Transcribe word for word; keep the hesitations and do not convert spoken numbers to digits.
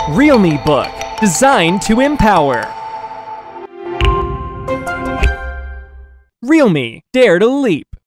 Realme book, designed to empower. Realme, dare to leap.